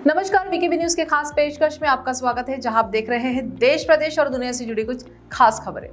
नमस्कार, VKB news के खास पेशकश में आपका स्वागत है, जहां आप देख रहे हैं देश, प्रदेश और दुनिया से जुड़ी कुछ खास खबरें।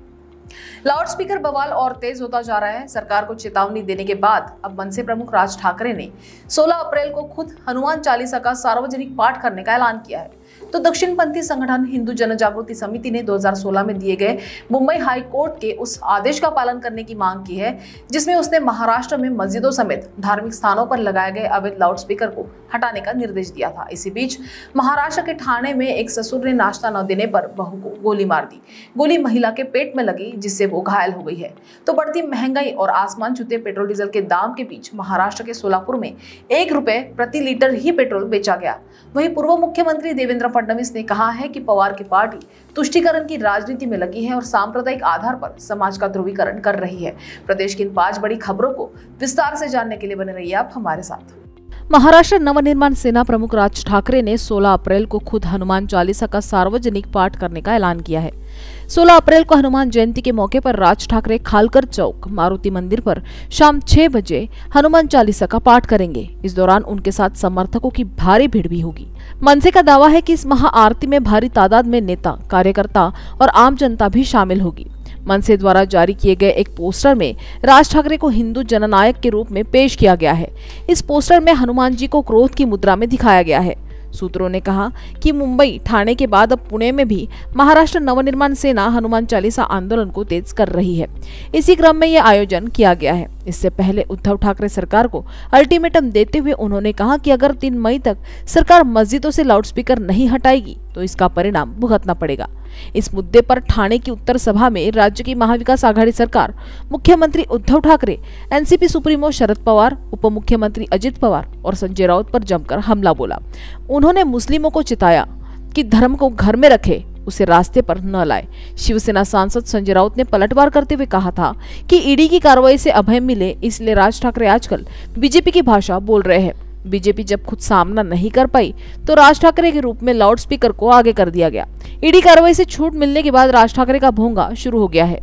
लाउडस्पीकर बवाल और तेज होता जा रहा है। सरकार को चेतावनी देने के बाद अब मनसे प्रमुख राज ठाकरे ने 16 अप्रैल को खुद हनुमान चालीसा का सार्वजनिक पाठ करने का ऐलान किया है। तो दक्षिणपंथी संगठन हिंदू जन जागृति समिति ने 2016 में दिए गए मुंबई हाई कोर्ट के उस आदेश का पालन करने की मांग की है, जिसमें उसने महाराष्ट्र में मस्जिदों समेत धार्मिक स्थानों पर लगाए गए अवैध लाउडस्पीकर को हटाने का निर्देश दिया था। इसी बीच महाराष्ट्र के ठाणे में एक ससुर ने नाश्ता न देने पर बहू को गोली मार दी। गोली महिला के पेट में लगी, जिससे वो घायल हो गई है। तो बढ़ती महंगाई और आसमान छूते पेट्रोल डीजल के दाम के बीच महाराष्ट्र के सोलापुर में 1 रुपए प्रति लीटर ही पेट्रोल बेचा गया। वहीं पूर्व मुख्यमंत्री देवेंद्र फडणवीस ने कहा है कि पवार की पार्टी तुष्टीकरण की राजनीति में लगी है और सांप्रदायिक आधार पर समाज का ध्रुवीकरण कर रही है। प्रदेश की इन 5 बड़ी खबरों को विस्तार से जानने के लिए बने रहिए आप हमारे साथ। महाराष्ट्र नवनिर्माण सेना प्रमुख राज ठाकरे ने 16 अप्रैल को खुद हनुमान चालीसा का सार्वजनिक पाठ करने का ऐलान किया है। 16 अप्रैल को हनुमान जयंती के मौके पर राज ठाकरे खालकर चौक मारुति मंदिर पर शाम 6 बजे हनुमान चालीसा का पाठ करेंगे। इस दौरान उनके साथ समर्थकों की भारी भीड़ भी होगी। मनसे का दावा है कि इस महाआरती में भारी तादाद में नेता, कार्यकर्ता और आम जनता भी शामिल होगी। मनसे द्वारा जारी किए गए एक पोस्टर में राज ठाकरे को हिंदू जननायक के रूप में पेश किया गया है। इस पोस्टर में हनुमान जी को क्रोध की मुद्रा में दिखाया गया है। सूत्रों ने कहा कि मुंबई, ठाणे के बाद अब पुणे में भी महाराष्ट्र नवनिर्माण सेना हनुमान चालीसा आंदोलन को तेज कर रही है। इसी क्रम में यह आयोजन किया गया है। इससे पहले उद्धव ठाकरे सरकार को अल्टीमेटम देते हुए उन्होंने कहा कि अगर 3 मई तक सरकार मस्जिदों से लाउडस्पीकर नहीं हटाएगी तो इसका परिणाम भुगतना पड़ेगा। इस मुद्दे पर ठाणे की उत्तर सभा में राज्य की महाविकास आघाड़ी सरकार, मुख्यमंत्री उद्धव ठाकरे, एनसीपी सुप्रीमो शरद पवार, उप मुख्यमंत्री अजित पवार और संजय राउत पर जमकर हमला बोला। उन्होंने मुस्लिमों को चिताया कि धर्म को घर में रखे, उसे रास्ते पर न लाए। शिवसेना सांसद संजय राउत ने पलटवार करते हुए कहा था कि ईडी की कार्रवाई से अभय मिले, इसलिए राज ठाकरे आजकल बीजेपी की भाषा बोल रहे हैं। बीजेपी जब खुद सामना नहीं कर पाई तो राज ठाकरे के रूप में लाउडस्पीकर को आगे कर दिया गया। ईडी कार्रवाई से छूट मिलने के बाद राज ठाकरे का भोंगा शुरू हो गया है।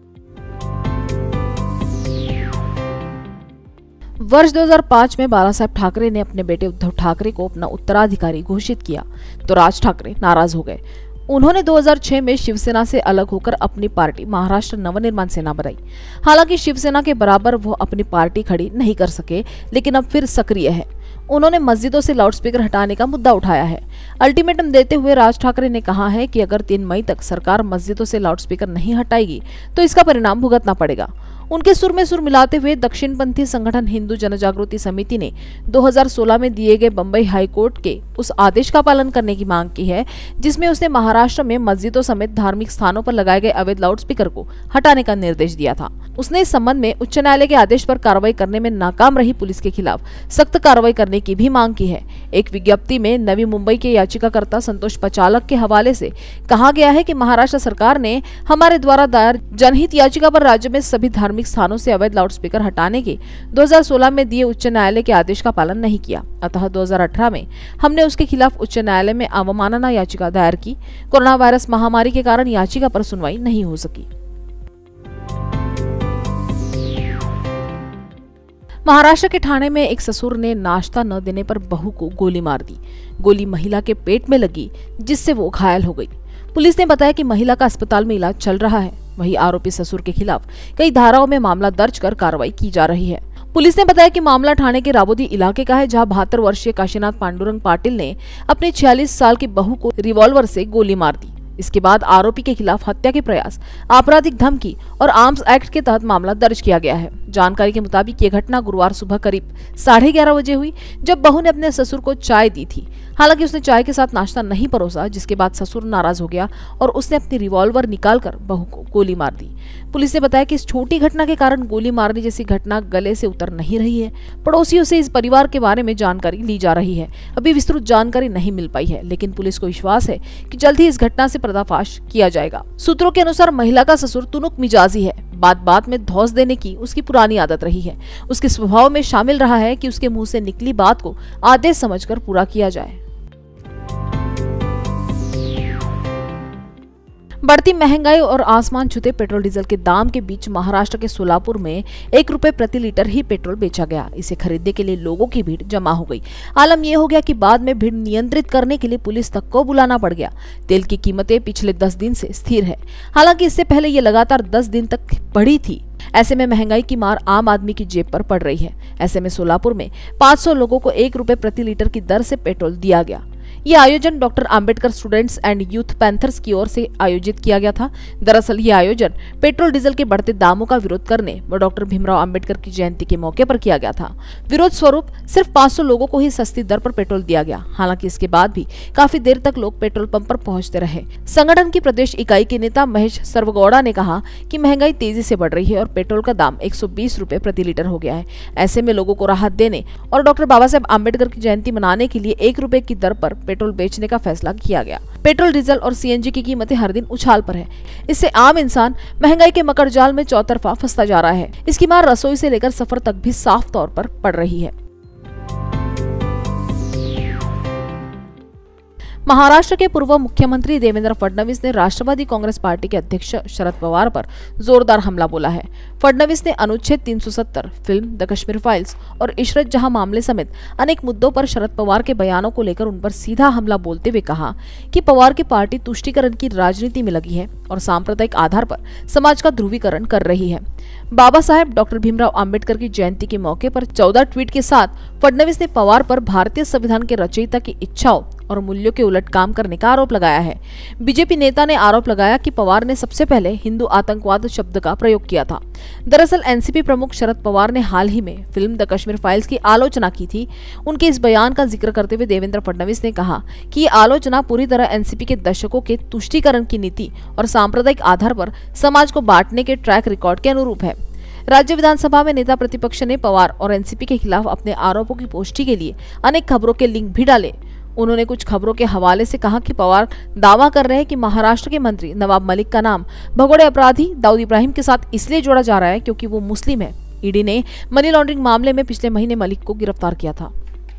वर्ष 2005 में बाला साहेब ठाकरे ने अपने बेटे उद्धव ठाकरे को अपना उत्तराधिकारी घोषित किया तो राज ठाकरे नाराज हो गए। उन्होंने 2006 में शिवसेना से अलग होकर अपनी पार्टी महाराष्ट्र नवनिर्माण सेना बनाई। हालांकि शिवसेना के बराबर वो अपनी पार्टी खड़ी नहीं कर सके, लेकिन अब फिर सक्रिय है। उन्होंने मस्जिदों से लाउडस्पीकर हटाने का मुद्दा उठाया है। अल्टीमेटम देते हुए राज ठाकरे ने कहा है कि अगर 3 मई तक सरकार मस्जिदों से लाउडस्पीकर नहीं हटाएगी तो इसका परिणाम भुगतना पड़ेगा। उनके सुर में सुर मिलाते हुए दक्षिणपंथी संगठन हिंदू जनजागृति समिति ने 2016 में दिए गए बंबई हाई कोर्ट के उस आदेश का पालन करने की मांग की है, जिसमें उसने महाराष्ट्र में मस्जिदों समेत धार्मिक स्थानों पर लगाए गए अवैध लाउडस्पीकर को हटाने का निर्देश दिया था। उसने इस संबंध में उच्च न्यायालय के आदेश पर कार्रवाई करने में नाकाम रही पुलिस के खिलाफ सख्त कार्रवाई करने की भी मांग की है। एक विज्ञप्ति में नवी मुंबई के याचिकाकर्ता संतोष पचालक के हवाले से कहा गया है कि महाराष्ट्र सरकार ने हमारे द्वारा दायर जनहित याचिका पर राज्य में सभी धार्मिक स्थानों से अवैध लाउडस्पीकर हटाने के 2016 में दिए उच्च न्यायालय के आदेश का पालन नहीं किया। अतः 2018 में हमने उसके खिलाफ उच्च न्यायालय में अवमानना याचिका दायर की। कोरोना वायरस महामारी के कारण याचिका पर सुनवाई नहीं हो सकी। महाराष्ट्र के ठाणे में एक ससुर ने नाश्ता न देने पर बहू को गोली मार दी। गोली महिला के पेट में लगी, जिससे वो घायल हो गई। पुलिस ने बताया कि महिला का अस्पताल में इलाज चल रहा है। वहीं आरोपी ससुर के खिलाफ कई धाराओं में मामला दर्ज कर कार्रवाई की जा रही है। पुलिस ने बताया कि मामला ठाणे के राबोदी इलाके का है, जहां 72 वर्षीय काशीनाथ पांडुरंग पाटिल ने अपने 46 साल की बहू को रिवॉल्वर से गोली मार दी। इसके बाद आरोपी के खिलाफ हत्या के प्रयास, आपराधिक धमकी और आर्म्स एक्ट के तहत मामला दर्ज किया गया है। जानकारी के मुताबिक ये घटना गुरुवार सुबह करीब 11:30 बजे हुई, जब बहू ने अपने ससुर को चाय दी थी। हालांकि उसने चाय के साथ नाश्ता नहीं परोसा, जिसके बाद ससुर नाराज हो गया और उसने अपनी रिवॉल्वर निकालकर बहू को गोली मार दी। पुलिस ने बताया कि इस छोटी घटना के कारण गोली मारने जैसी घटना गले से उतर नहीं रही है। पड़ोसियों से इस परिवार के बारे में जानकारी ली जा रही है। अभी विस्तृत जानकारी नहीं मिल पाई है, लेकिन पुलिस को विश्वास है कि जल्द ही इस घटना से पर्दाफाश किया जाएगा। सूत्रों के अनुसार महिला का ससुर तुनुक मिजाजी है। बात बात में धौंस देने की उसकी पुरानी आदत रही है। उसके स्वभाव में शामिल रहा है कि उसके मुंह से निकली बात को आदेश समझकर पूरा किया जाए। बढ़ती महंगाई और आसमान छूते पेट्रोल डीजल के दाम के बीच महाराष्ट्र के सोलापुर में 1 रुपए प्रति लीटर ही पेट्रोल बेचा गया। इसे खरीदने के लिए लोगों की भीड़ जमा हो गई। आलम यह हो गया कि बाद में भीड़ नियंत्रित करने के लिए पुलिस तक को बुलाना पड़ गया। तेल की कीमतें पिछले 10 दिन से स्थिर है, हालांकि इससे पहले ये लगातार 10 दिन तक बढ़ी थी। ऐसे में महंगाई की मार आम आदमी की जेब पर पड़ रही है। ऐसे में सोलापुर में 500 लोगों को 1 रुपए प्रति लीटर की दर से पेट्रोल दिया गया। ये आयोजन doctor Ambedkar students and youth panthers की ओर से आयोजित किया गया था। दरअसल ये आयोजन पेट्रोल डीजल के बढ़ते दामों का विरोध करने व डॉक्टर भीमराव अंबेडकर की जयंती के मौके पर किया गया था। विरोध स्वरूप सिर्फ 500 लोगों को ही सस्ती दर पर पेट्रोल दिया गया। हालांकि इसके बाद भी काफी देर तक लोग पेट्रोल पंप पर पहुंचते रहे। संगठन की प्रदेश इकाई के नेता महेश सर्वगौड़ा ने कहा कि महंगाई तेजी से बढ़ रही है और पेट्रोल का दाम 120 रुपए प्रति लीटर हो गया है। ऐसे में लोगों को राहत देने और डॉक्टर बाबा साहेब अम्बेडकर की जयंती मनाने के लिए 1 रुपए की दर पर पेट्रोल बेचने का फैसला किया गया। पेट्रोल, डीजल और सीएनजी की कीमतें हर दिन उछाल पर है। इससे आम इंसान महंगाई के मकर जाल में चौतरफा फंसता जा रहा है। इसकी मार रसोई से लेकर सफर तक भी साफ तौर पर पड़ रही है। महाराष्ट्र के पूर्व मुख्यमंत्री देवेंद्र फडणवीस ने राष्ट्रवादी कांग्रेस पार्टी के अध्यक्ष शरद पवार पर जोरदार हमला बोला है। फडणवीस ने अनुच्छेद 370, फिल्म द कश्मीर फाइल्स और इशरत जहां मामले समेत अनेक मुद्दों पर शरद पवार के बयानों को लेकर उन पर सीधा हमला बोलते हुए कहा कि पवार की पार्टी तुष्टीकरण की राजनीति में लगी है और सांप्रदायिक आधार पर समाज का ध्रुवीकरण कर रही है। बाबा साहेब डॉक्टर भीमराव अंबेडकर की जयंती के मौके पर 14 ट्वीट के साथ फडणवीस ने पवार पर भारतीय संविधान के रचयिता की इच्छाओं और मूल्यों के उलट काम करने का आरोप लगाया है। बीजेपी नेता ने आरोप लगाया कि पवार ने सबसे पहले हिंदू आतंकवाद शब्द का प्रयोग किया था। दरअसल एनसीपी प्रमुख शरद पवार ने हाल ही में फिल्म द कश्मीर फाइल्स की आलोचना की थी। उनके इस बयान का जिक्र करते हुए देवेंद्र फडणवीस ने कहा कि ये आलोचना पूरी तरह एनसीपी के दशकों के तुष्टीकरण की नीति और सांप्रदायिक आधार पर समाज को बांटने के ट्रैक रिकॉर्ड के अनुरूप है। राज्य विधानसभा में नेता प्रतिपक्ष ने पवार और एनसीपी के खिलाफ अपने आरोपों की पुष्टि के लिए अनेक खबरों के लिंक भी डाले। उन्होंने कुछ खबरों के हवाले से कहा कि पवार दावा कर रहे हैं कि महाराष्ट्र के मंत्री नवाब मलिक का नाम भगोड़े अपराधी दाऊद इब्राहिम के साथ इसलिए जोड़ा जा रहा है क्योंकि वो मुस्लिम है। ईडी ने मनी लॉन्ड्रिंग मामले में पिछले महीने मलिक को गिरफ्तार किया था।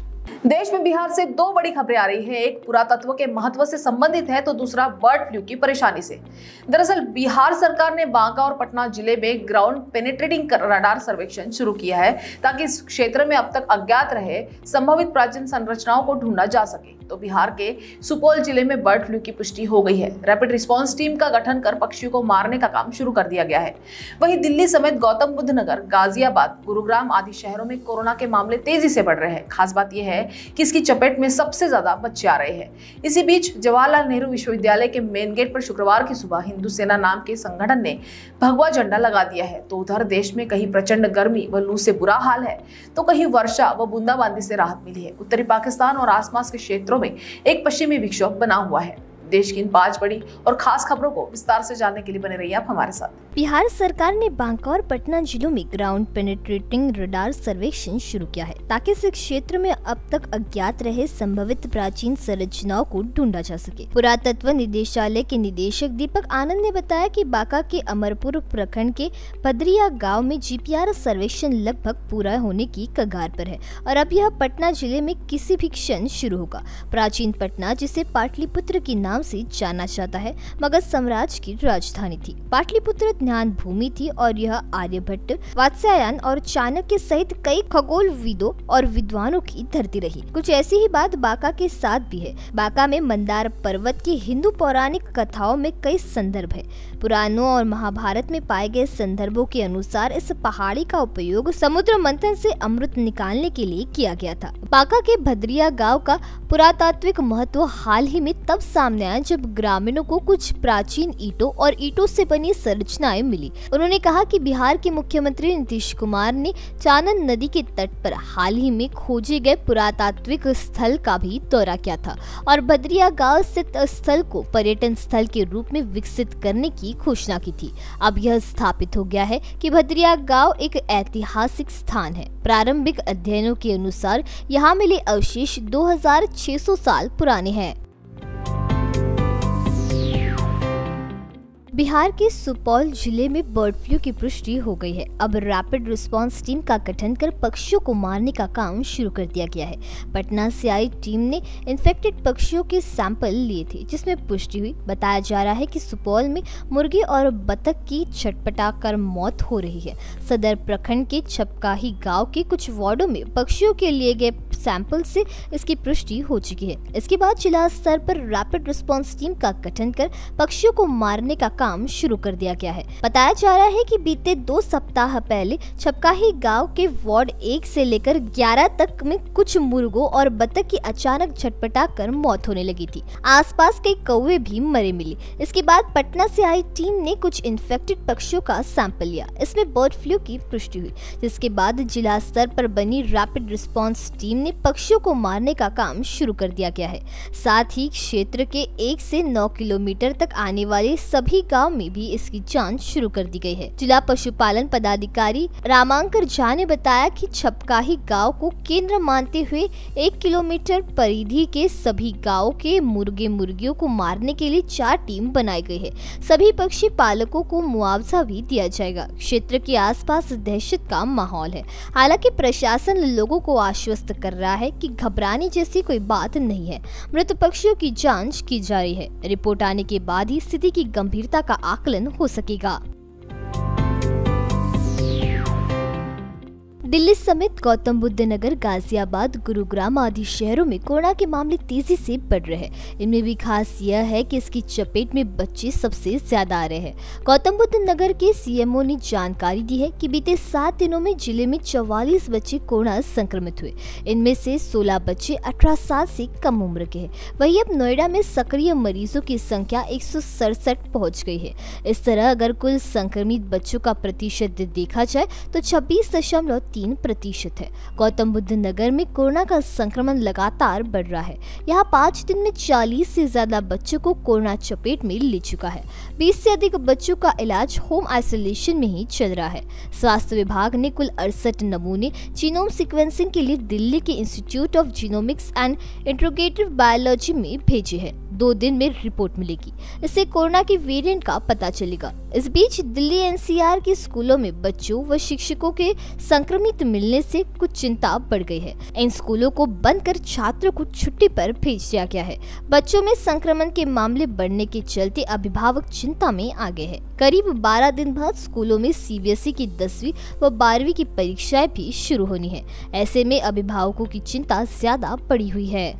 देश में बिहार से 2 बड़ी खबरें आ रही है। एक पुरातत्व के महत्व से संबंधित है तो दूसरा बर्ड फ्लू की परेशानी से। दरअसल बिहार सरकार ने बांका और पटना जिले में ग्राउंड पेनिट्रेटिंग रडार सर्वेक्षण शुरू किया है ताकि इस क्षेत्र में अब तक अज्ञात रहे संभावित प्राचीन संरचनाओं को ढूंढा जा सके। तो बिहार के सुपौल जिले में बर्ड फ्लू की पुष्टि हो गई है। रैपिड रिस्पांस टीम का गठन कर पक्षियों को मारने का काम शुरू कर दिया गया है। वहीं दिल्ली समेत गौतम बुद्ध नगर, गाजियाबाद, गुरुग्राम आदि शहरों में कोरोना के मामले तेजी से बढ़ रहे हैं। खास बात यह है कि इसकी चपेट में सबसे ज्यादा बच्चे आ रहे हैं। इसी बीच जवाहरलाल नेहरू विश्वविद्यालय के मेन गेट पर शुक्रवार की सुबह हिंदू सेना नाम के संगठन ने भगवा झंडा लगा दिया है। तो उधर देश में कहीं प्रचंड गर्मी व लू से बुरा हाल है तो कहीं वर्षा व बूंदाबांदी से राहत मिली है। उत्तरी पाकिस्तान और आसपास के क्षेत्रों में एक पश्चिमी विक्षोभ बना हुआ है। देश की इन 5 बड़ी और खास खबरों को विस्तार से जानने के लिए बने रहिए आप हमारे साथ। बिहार सरकार ने बांका और पटना जिलों में ग्राउंड पेनिट्रेटिंग रडार सर्वेक्षण शुरू किया है ताकि इस क्षेत्र में अब तक अज्ञात रहे संभावित प्राचीन संरचनाओं को ढूंढा जा सके। पुरातत्व निदेशालय के निदेशक दीपक आनंद ने बताया कि बांका के अमरपुर प्रखंड के पदरिया गाँव में जीपीआर सर्वेक्षण लगभग पूरा होने की कगार पर है और अब यह पटना जिले में किसी भी क्षण शुरू होगा। प्राचीन पटना, जिसे पाटलिपुत्र के नाम से जाना जाता है, मगध साम्राज्य की राजधानी थी। पाटलिपुत्र ज्ञान भूमि थी और यह आर्यभट्ट, वात्स्यायन और चाणक्य सहित कई खगोलविदों और विद्वानों की धरती रही। कुछ ऐसी ही बात बांका के साथ भी है। बांका में मंदार पर्वत की हिंदू पौराणिक कथाओं में कई संदर्भ है। पुराणों और महाभारत में पाए गए संदर्भों के अनुसार इस पहाड़ी का उपयोग समुद्र मंथन से अमृत निकालने के लिए किया गया था। बांका के भदरिया गांव का पुरातात्विक महत्व हाल ही में तब सामने आया जब ग्रामीणों को कुछ प्राचीन ईंटों और ईंटों से बनी संरचनाएं मिली। उन्होंने कहा कि बिहार के मुख्यमंत्री नीतीश कुमार ने चानन नदी के तट पर हाल ही में खोजे गए पुरातात्विक स्थल का भी दौरा किया था और भदरिया गांव स्थित स्थल को पर्यटन स्थल के रूप में विकसित करने की घोषणा की थी। अब यह स्थापित हो गया है कि भदरिया गांव एक ऐतिहासिक स्थान है। प्रारंभिक अध्ययनों के अनुसार यहाँ मिले अवशेष 2600 साल पुराने हैं। बिहार के सुपौल जिले में बर्ड फ्लू की पुष्टि हो गई है। अब रैपिड रिस्पांस टीम का गठन कर पक्षियों को मारने का काम शुरू कर दिया गया है। पटना से आई टीम ने इन्फेक्टेड पक्षियों के सैंपल लिए थे, जिसमें पुष्टि हुई। बताया जा रहा है कि सुपौल में मुर्गी और बतख की छटपटाकर मौत हो रही है। सदर प्रखंड के छपकाही गाँव के कुछ वार्डों में पक्षियों के लिए गए सैंपल से इसकी पुष्टि हो चुकी है। इसके बाद जिला स्तर पर रैपिड रिस्पांस टीम का गठन कर पक्षियों को मारने का काम शुरू कर दिया गया है। बताया जा रहा है कि बीते 2 सप्ताह पहले छपकाही गांव के वार्ड 1 से लेकर 11 तक में कुछ मुर्गों और बतख की अचानक छटपटा कर मौत होने लगी थी। आसपास कई कौवे भी मरे मिले। इसके बाद पटना से आई टीम ने कुछ इन्फेक्टेड पक्षियों का सैंपल लिया। इसमें बर्ड फ्लू की पुष्टि हुई, जिसके बाद जिला स्तर पर बनी रैपिड रिस्पांस टीम ने पक्षियों को मारने का काम शुरू कर दिया गया है। साथ ही क्षेत्र के 1 से 9 किलोमीटर तक आने वाले सभी गांव में भी इसकी जांच शुरू कर दी गई है। जिला पशुपालन पदाधिकारी रामांकर झा ने बताया कि छपकाही गांव को केंद्र मानते हुए 1 किलोमीटर परिधि के सभी गांवों के मुर्गे मुर्गियों को मारने के लिए 4 टीम बनाई गई है। सभी पक्षी पालकों को मुआवजा भी दिया जाएगा। क्षेत्र के आसपास दहशत का माहौल है। हालांकि प्रशासन लोगों को आश्वस्त कर रहा है कि घबराने जैसी कोई बात नहीं है। मृत पक्षियों की जांच की जा रही है। रिपोर्ट आने के बाद ही स्थिति की गंभीरता का आकलन हो सकेगा। दिल्ली समेत गौतम बुद्ध नगर, गाजियाबाद, गुरुग्राम आदि शहरों में कोरोना के मामले तेजी से बढ़ रहे हैं। इनमें भी खास यह है कि इसकी चपेट में बच्चे सबसे ज्यादा आ रहे हैं। गौतम बुद्ध नगर के सीएमओ ने जानकारी दी है कि बीते 7 दिनों में जिले में 44 बच्चे कोरोना संक्रमित हुए। इनमें से 16 बच्चे 18 साल से कम उम्र के हैं। वहीं अब नोएडा में सक्रिय मरीजों की संख्या 167 पहुँच गई है। इस तरह अगर कुल संक्रमित बच्चों का प्रतिशत देखा जाए तो 26.3% है। गौतम बुद्ध नगर में कोरोना का संक्रमण लगातार बढ़ रहा है। यहाँ 5 दिन में 40 से ज्यादा बच्चों को कोरोना चपेट में ले चुका है। 20 से अधिक बच्चों का इलाज होम आइसोलेशन में ही चल रहा है। स्वास्थ्य विभाग ने कुल 68 नमूने जीनोम सीक्वेंसिंग के लिए दिल्ली के institute of genomics and integrative biology में भेजे हैं। 2 दिन में रिपोर्ट मिलेगी। इससे कोरोना के वेरिएंट का पता चलेगा। इस बीच दिल्ली एनसीआर के स्कूलों में बच्चों व शिक्षकों के संक्रमित मिलने से कुछ चिंता बढ़ गई है। इन स्कूलों को बंद कर छात्रों को छुट्टी पर भेज दिया गया है। बच्चों में संक्रमण के मामले बढ़ने के चलते अभिभावक चिंता में आ गए हैं। करीब 12 दिन बाद स्कूलों में सीबीएसई की 10वीं व 12वीं की परीक्षाएं भी शुरू होनी है। ऐसे में अभिभावकों की चिंता ज्यादा बढ़ी हुई है।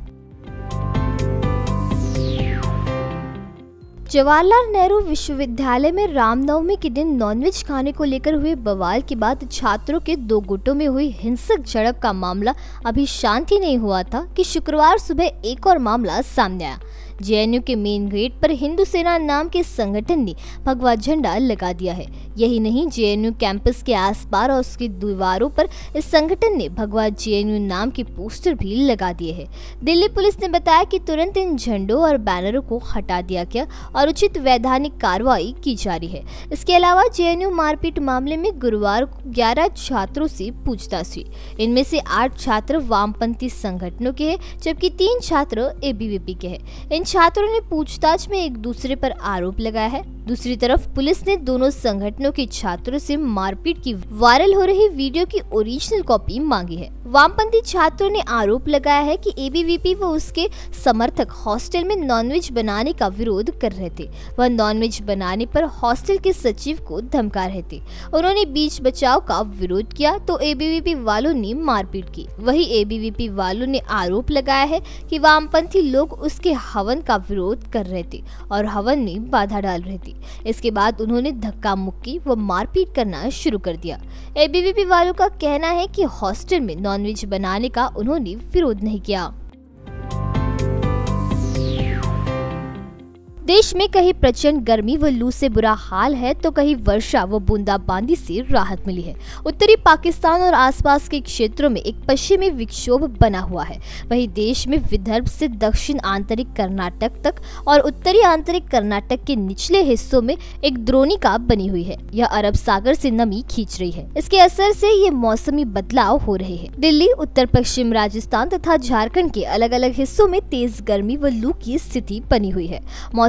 जवाहरलाल नेहरू विश्वविद्यालय में रामनवमी के दिन नॉनवेज खाने को लेकर हुए बवाल के बाद छात्रों के 2 गुटों में हुई हिंसक झड़प का मामला अभी शांत ही नहीं हुआ था कि शुक्रवार सुबह एक और मामला सामने आया। जेएनयू के मेन गेट पर हिंदू सेना नाम के संगठन ने भगवा झंडा लगा दिया है। यही नहीं, जेएनयू कैंपस के आसपास और उसकी दीवारों पर इस संगठन ने भगवा जेएनयू नाम के पोस्टर भी लगा दिए हैं। दिल्ली पुलिस ने बताया कि तुरंत इन झंडों और बैनरों को हटा दिया गया और उचित वैधानिक कार्रवाई की जा रही है। इसके अलावा जेएनयू मारपीट मामले में गुरुवार को 11 छात्रों से पूछताछ हुई। इनमें से 8 छात्र वामपंथी संगठनों के हैं, जबकि 3 छात्र एबीवीपी के हैं। इन छात्रों ने पूछताछ में एक दूसरे पर आरोप लगाया है। दूसरी तरफ पुलिस ने दोनों संगठनों के छात्रों से मारपीट की वायरल हो रही वीडियो की ओरिजिनल कॉपी मांगी है। वामपंथी छात्रों ने आरोप लगाया है कि एबीवीपी व उसके समर्थक हॉस्टल में नॉनवेज बनाने का विरोध कर रहे थे। वह नॉनवेज बनाने पर हॉस्टल के सचिव को धमका रहे थे। उन्होंने बीच बचाव का विरोध किया तो एबीवीपी वालों ने मारपीट की। वही एबीवीपी वालों ने आरोप लगाया है कि वामपंथी लोग उसके हवन का विरोध कर रहे थे और हवन में बाधा डाल रहे थे। इसके बाद उन्होंने धक्का मुक्की व मारपीट करना शुरू कर दिया। एबीवीपी वालों का कहना है कि हॉस्टल में नॉनवेज बनाने का उन्होंने विरोध नहीं किया। देश में कहीं प्रचंड गर्मी व लू से बुरा हाल है तो कहीं वर्षा व बूंदाबांदी से राहत मिली है। उत्तरी पाकिस्तान और आसपास के क्षेत्रों में एक पश्चिमी विक्षोभ बना हुआ है। वहीं देश में विदर्भ से दक्षिण आंतरिक कर्नाटक तक और उत्तरी आंतरिक कर्नाटक के निचले हिस्सों में एक द्रोणिका बनी हुई है। यह अरब सागर से नमी खींच रही है। इसके असर से ये मौसमी बदलाव हो रहे हैं। दिल्ली, उत्तर पश्चिम राजस्थान तथा झारखंड के अलग अलग हिस्सों में तेज गर्मी व लू की स्थिति बनी हुई है। मौसम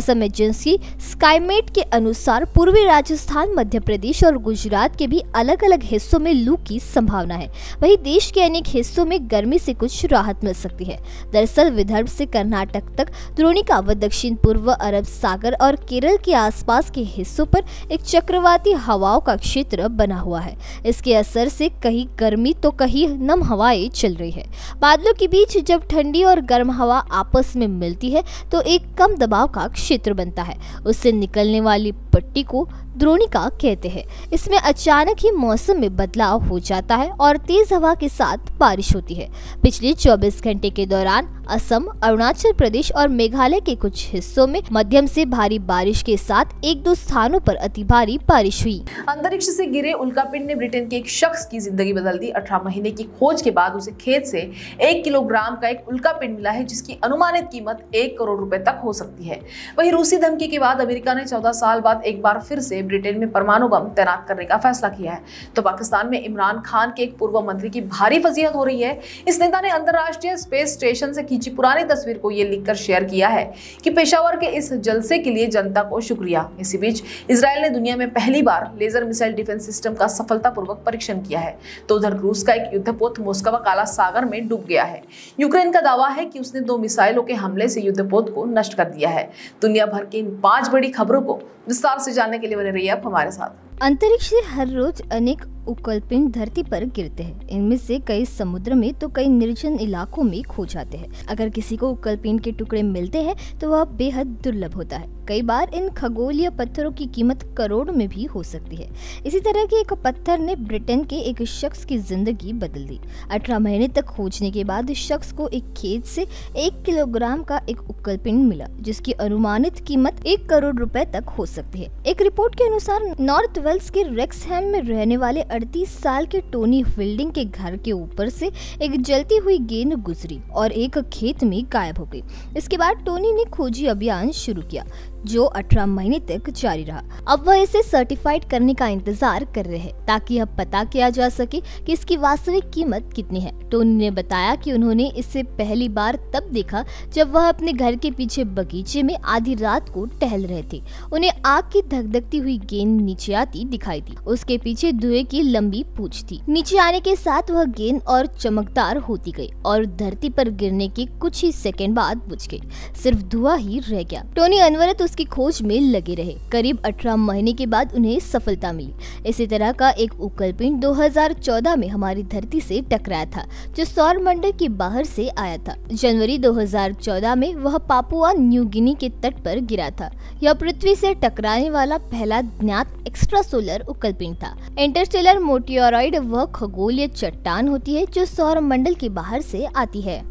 मौसम एजेंसी स्काईमेट के अनुसार पूर्वी राजस्थान, मध्य प्रदेश और गुजरात के भी अलग अलग हिस्सों में लू की संभावना है। वहीं देश के अनेक हिस्सों में गर्मी से कुछ राहत मिल सकती है। दरअसल विदर्भ से कर्नाटक तक द्रोणिका व दक्षिण पूर्व अरब सागर और केरल के आसपास के हिस्सों पर एक चक्रवाती हवाओं का क्षेत्र बना हुआ है। इसके असर से कहीं गर्मी तो कहीं नम हवाएं चल रही है। बादलों के बीच जब ठंडी और गर्म हवा आपस में मिलती है तो एक कम दबाव का क्षेत्र बनता है। उससे निकलने वाली पट्टी को द्रोणिका कहते हैं। इसमें अचानक ही मौसम में बदलाव हो जाता है और तेज हवा के साथ बारिश होती है। पिछले 24 घंटे के दौरान असम, अरुणाचल प्रदेश और मेघालय के कुछ हिस्सों में मध्यम से भारी बारिश के साथ एक दो स्थानों पर अति भारी बारिश हुई। अंतरिक्ष से गिरे उल्कापिंड ने ब्रिटेन के एक शख्स की जिंदगी बदल दी। 18 महीने की खोज के बाद उसे खेत से 1 किलोग्राम का एक उल्कापिंड मिला है, जिसकी अनुमानित कीमत 1 करोड़ रुपए तक हो सकती है। वहीं रूसी धमकी के बाद अमेरिका ने 14 साल बाद एक बार फिर से ब्रिटेन में परमाणु बम तैनात करने का फैसला किया है। तो पाकिस्तान में इमरान खान के एक पूर्व मंत्री की भारी फजीहत हो रही है। इस नेता ने अंतरराष्ट्रीय स्पेस स्टेशन से खींची पुरानी तस्वीर को ये लिखकर शेयर किया है कि पेशावर के इस जलसे के लिए जनता को शुक्रिया। इसी बीच इजरायल ने दुनिया में पहली बार लेजर मिसाइल डिफेंस सिस्टम का सफलतापूर्वक परीक्षण किया है। तो उधर रूस का एक युद्धपोत मोस्कवा काला सागर में डूब गया है। यूक्रेन का दावा है कि उसने 2 मिसाइलों के हमले से युद्धपोत को नष्ट कर दिया है। दुनिया भर की इन 5 बड़ी खबरों को विस्तार से जानने के लिए बने रहिए आप हमारे साथ। अंतरिक्ष से हर रोज अनेक उल्कापिंड धरती पर गिरते हैं। इनमें से कई समुद्र में तो कई निर्जन इलाकों में खो जाते हैं। अगर किसी को उल्कापिंड के टुकड़े मिलते हैं तो वह बेहद दुर्लभ होता है। कई बार इन खगोलीय पत्थरों की कीमत करोड़ में भी हो सकती है। इसी तरह के एक पत्थर ने ब्रिटेन के एक शख्स की जिंदगी बदल दी। 18 महीने तक खोजने के बाद इस शख्स को एक खेत से 1 किलोग्राम का एक उल्कापिंड मिला, जिसकी अनुमानित कीमत 1 करोड़ रुपए तक हो सकती है। एक रिपोर्ट के अनुसार नॉर्थ वेल्स के रेक्सहैम में रहने वाले 38 साल के टोनी फील्डिंग के घर के ऊपर से एक जलती हुई गेंद गुजरी और एक खेत में गायब हो गई। इसके बाद टोनी ने खोजी अभियान शुरू किया, जो 18 महीने तक जारी रहा। अब वह इसे सर्टिफाइड करने का इंतजार कर रहे हैं ताकि अब पता किया जा सके कि इसकी वास्तविक कीमत कितनी है। टोनी ने बताया कि उन्होंने इसे पहली बार तब देखा जब वह अपने घर के पीछे बगीचे में आधी रात को टहल रहे थे। उन्हें आग की धकधकती हुई गेंद नीचे आती दिखाई दी। उसके पीछे धुएं की लंबी पूंछ थी। नीचे आने के साथ वह गेंद और चमकदार होती गई और धरती पर गिरने के कुछ ही सेकंड बाद बुझ गई। सिर्फ धुआं ही रह गया। टोनी अनवरत उसकी खोज में लगे रहे। करीब 18 महीने के बाद उन्हें सफलता मिली। इसी तरह का एक उल्कापिंड 2014 में हमारी धरती से टकराया था, जो सौर मंडल के बाहर से आया था। जनवरी 2014 में वह पापुआ न्यू गिनी के तट पर गिरा था। यह पृथ्वी से टकराने वाला पहला ज्ञात एक्स्ट्रा सोलर उल्कापिंड था। इंटरस्टेलर मेटेओरॉइड वह खगोलीय चट्टान होती है जो सौर मंडल के बाहर से आती है।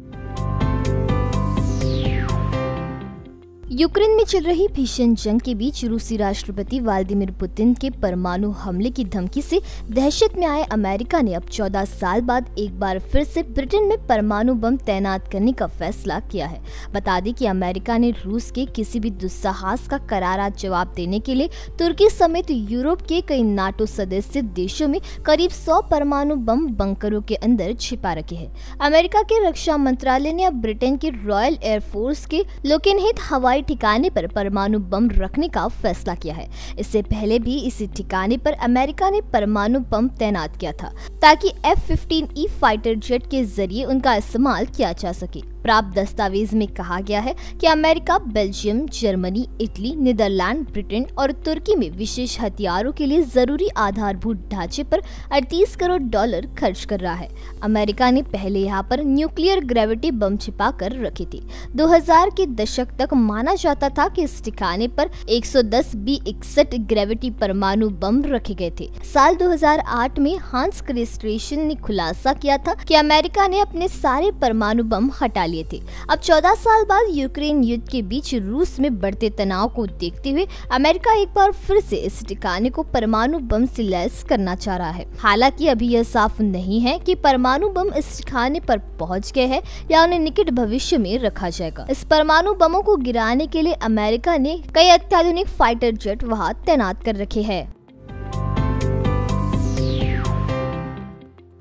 यूक्रेन में चल रही भीषण जंग के बीच रूसी राष्ट्रपति व्लादिमीर पुतिन के परमाणु हमले की धमकी से दहशत में आए अमेरिका ने अब 14 साल बाद एक बार फिर से ब्रिटेन में परमाणु बम तैनात करने का फैसला किया है। बता दें कि अमेरिका ने रूस के किसी भी दुस्साहस का करारा जवाब देने के लिए तुर्की समेत यूरोप के कई नाटो सदस्य देशों में करीब 100 परमाणु बम बंकरों के अंदर छिपा रखे हैं। अमेरिका के रक्षा मंत्रालय ने अब ब्रिटेन के रॉयल एयरफोर्स के लोकेनहेथ हवाई ठिकाने पर परमाणु बम रखने का फैसला किया है। इससे पहले भी इसी ठिकाने पर अमेरिका ने परमाणु बम तैनात किया था ताकि F-15E फाइटर जेट के जरिए उनका इस्तेमाल किया जा सके। प्राप्त दस्तावेज में कहा गया है कि America Belgium, Germany, Italy, Netherland, Britain और तुर्की में विशेष हथियारों के लिए जरूरी आधारभूत ढांचे पर 38 करोड़ डॉलर खर्च कर रहा है। अमेरिका ने पहले यहाँ पर न्यूक्लियर ग्रेविटी बम छिपा कर रखे थे। 2000 के दशक तक माना जाता था कि इस ठिकाने पर 110 B-61 ग्रेविटी परमाणु बम रखे गए थे। साल 2008 में हांस क्रिस्टियन ने खुलासा किया था कि अमेरिका ने अपने सारे परमाणु बम हटा लिए थे। अब 14 साल बाद यूक्रेन युद्ध के बीच रूस में बढ़ते तनाव को देखते हुए अमेरिका एक बार फिर से इस ठिकाने को परमाणु बम से लैस करना चाह रहा है। हालांकि अभी यह साफ नहीं है कि परमाणु बम इस ठिकाने पर पहुंच गए हैं या उन्हें निकट भविष्य में रखा जाएगा। इस परमाणु बमों को गिराने के लिए अमेरिका ने कई अत्याधुनिक फाइटर जेट वहां तैनात कर रखे हैं।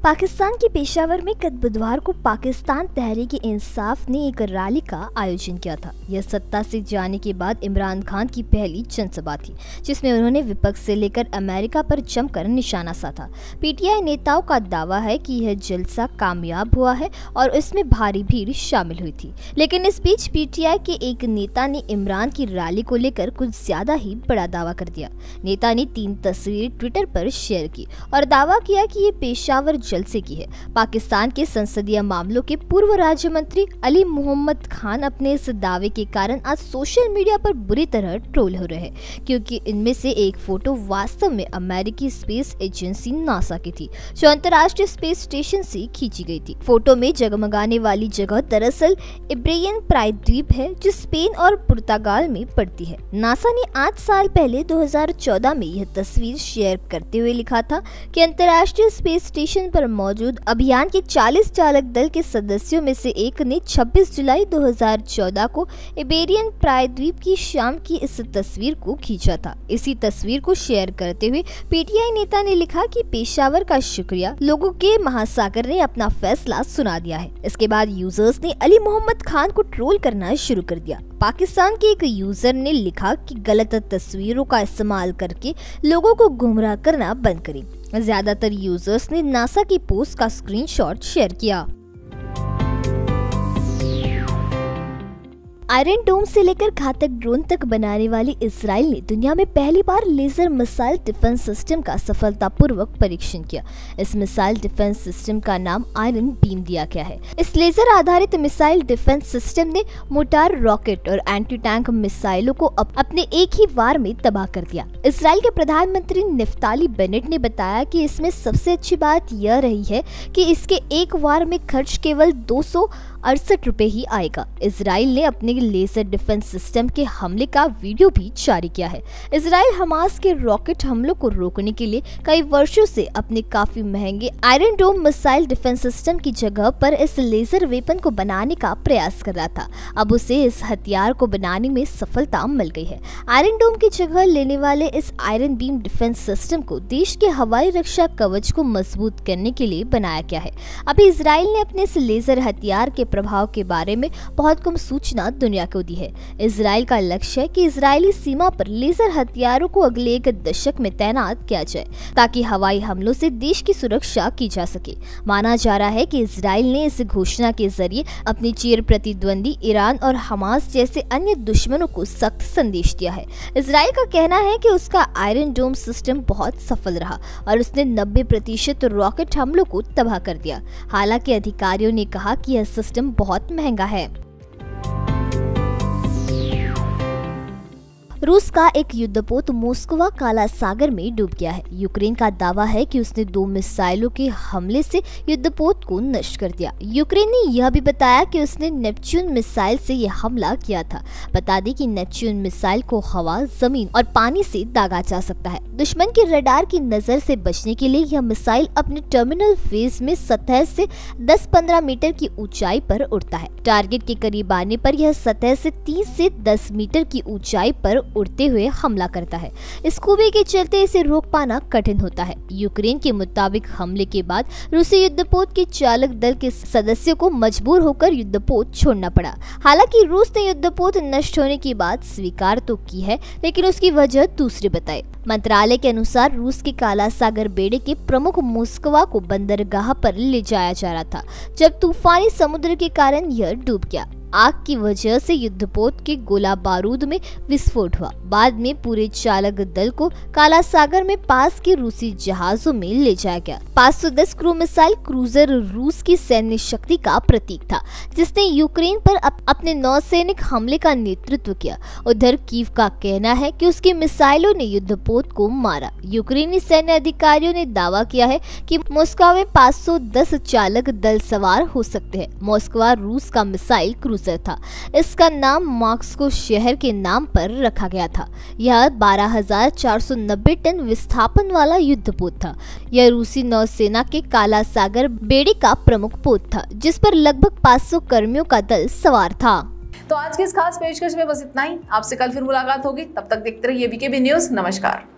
पाकिस्तान के पेशावर में गत बुधवार को पाकिस्तान तहरीक-ए-इंसाफ ने एक रैली का आयोजन किया था। यह सत्ता से जाने के बाद इमरान खान की पहली जनसभा थी, जिसमें उन्होंने विपक्ष से लेकर अमेरिका पर जमकर निशाना साधा। पीटीआई नेताओं का दावा है कि यह जलसा कामयाब हुआ है और इसमें भारी भीड़ शामिल हुई थी। लेकिन इस बीच पीटीआई के एक नेता ने इमरान की रैली को लेकर कुछ ज्यादा ही बड़ा दावा कर दिया। नेता ने 3 तस्वीरें ट्विटर पर शेयर की और दावा किया कि ये पेशावर जलसे की है। पाकिस्तान के संसदीय मामलों के पूर्व राज्य मंत्री अली मोहम्मद खान अपने इस दावे के कारण आज सोशल मीडिया पर बुरी तरह ट्रोल हो रहे हैं, क्योंकि इनमें से एक फोटो वास्तव में अमेरिकी स्पेस एजेंसी नासा की थी, जो अंतर्राष्ट्रीय स्पेस स्टेशन से खींची गई थी। फोटो में जगमगाने वाली जगह दरअसल इब्रियन प्रायद्वीप है, जो स्पेन और पुर्तगाल में पड़ती है। नासा ने 8 साल पहले 2014 में यह तस्वीर शेयर करते हुए लिखा था कि अंतर्राष्ट्रीय स्पेस स्टेशन पर मौजूद अभियान के 40 चालक दल के सदस्यों में से एक ने 26 जुलाई 2014 को इबेरियन प्रायद्वीप की शाम की इस तस्वीर को खींचा था। इसी तस्वीर को शेयर करते हुए पीटीआई नेता ने लिखा कि पेशावर का शुक्रिया, लोगों के महासागर ने अपना फैसला सुना दिया है। इसके बाद यूजर्स ने अली मोहम्मद खान को ट्रोल करना शुरू कर दिया। पाकिस्तान के एक यूजर ने लिखा कि गलत तस्वीरों का इस्तेमाल करके लोगों को गुमराह करना बंद करें। ज्यादातर यूजर्स ने नासा की पोस्ट का स्क्रीनशॉट शेयर किया। आयरन डोम से लेकर घातक ड्रोन तक बनाने वाली इजराइल ने दुनिया में पहली बार लेजर मिसाइल डिफेंस सिस्टम का सफलतापूर्वक परीक्षण किया। इस मिसाइल डिफेंस सिस्टम का नाम आयरन बीम दिया गया है। इस लेजर आधारित मिसाइल डिफेंस सिस्टम ने मोटार, रॉकेट और एंटी टैंक मिसाइलों को अपने एक ही वार में तबाह कर दिया। इजराइल के प्रधानमंत्री निफ्ताली बेनेट ने बताया कि इसमें सबसे अच्छी बात यह रही है कि इसके एक वार में खर्च केवल 268 रुपए ही आएगा। इजराइल ने अपने लेजर डिफेंस सिस्टम के हमले का वीडियो भी जारी किया है। इजराइल हमास के रॉकेट हमलों को रोकने के लिए कई वर्षों से अपने काफी महंगे Iron Dome missile defence system की जगह पर इस लेजर वेपन को बनाने का प्रयास कर रहा था। अब उसे इस हथियार को बनाने में सफलता मिल गई है। आयरन डोम की जगह लेने वाले इस आयरन बीम डिफेंस सिस्टम को देश के हवाई रक्षा कवच को मजबूत करने के लिए बनाया गया है। अभी इजराइल ने अपने इस लेजर हथियार के प्रभाव के बारे में बहुत कम सूचना दुनिया को दी है। इजराइल का लक्ष्य है कि इजरायली सीमा पर लेजर हथियारों को अगले 1 दशक में तैनात किया जाए, ताकि हवाई हमलों से देश की सुरक्षा की जा सके। माना जा रहा है कि इजराइल ने इस घोषणा के जरिए अपने चिर प्रतिद्वंदी ईरान और हमास जैसे अन्य दुश्मनों को सख्त संदेश दिया है। इजराइल का कहना है कि उसका आयरन डोम सिस्टम बहुत सफल रहा और उसने 90% रॉकेट हमलों को तबाह कर दिया। हालांकि अधिकारियों ने कहा कि यह सिस्टम बहुत महंगा है। रूस का एक युद्धपोत मोस्कवा काला सागर में डूब गया है। यूक्रेन का दावा है कि उसने 2 मिसाइलों के हमले से युद्धपोत को नष्ट कर दिया। यूक्रेन ने यह भी बताया कि उसने नेपच्यून मिसाइल से यह हमला किया था। बता दें कि नेपच्यून मिसाइल को हवा, जमीन और पानी से दागा जा सकता है। दुश्मन के रडार की नजर से बचने के लिए यह मिसाइल अपने टर्मिनल फेज में सतह से 10-15 मीटर की ऊंचाई पर उड़ता है। टारगेट के करीब आने पर यह सतह से 30 से 10 मीटर की ऊंचाई पर उड़ते हुए हमला करता है। इस खूबी के चलते इसे रोक पाना कठिन होता है। यूक्रेन के मुताबिक हमले के बाद रूसी युद्धपोत के चालक दल के सदस्यों को मजबूर होकर युद्धपोत छोड़ना पड़ा। हालांकि रूस ने युद्धपोत नष्ट होने की बात स्वीकार तो की है, लेकिन उसकी वजह दूसरी बताई। मंत्रालय के अनुसार रूस के काला सागर बेड़े के प्रमुख मोस्कवा को बंदरगाह पर ले जाया जा रहा था, जब तूफानी समुद्र के कारण यह डूब गया। आग की वजह से युद्धपोत के गोला बारूद में विस्फोट हुआ। बाद में पूरे चालक दल को काला सागर में पास के रूसी जहाजों में ले जाया गया। 510 क्रू मिसाइल क्रूजर रूस की सैन्य शक्ति का प्रतीक था, जिसने यूक्रेन पर अपने नौसैनिक हमले का नेतृत्व किया। उधर कीव का कहना है कि उसकी मिसाइलों ने युद्धपोत को मारा। यूक्रेनी सैन्य अधिकारियों ने दावा किया है कि मॉस्को में 510 चालक दल सवार हो सकते हैं। मॉस्को रूस का मिसाइल क्रूजर था। इसका नाम मॉस्को शहर के नाम पर रखा गया था। यह 12,490 टन विस्थापन वाला युद्धपोत था। यह रूसी नौसेना के काला सागर बेड़े का प्रमुख पोत था, जिस पर लगभग 500 कर्मियों का दल सवार था। तो आज की इस खास पेशकश में बस इतना ही। आपसे कल फिर मुलाकात होगी। तब तक देखते रहिए वीकेबी न्यूज। नमस्कार।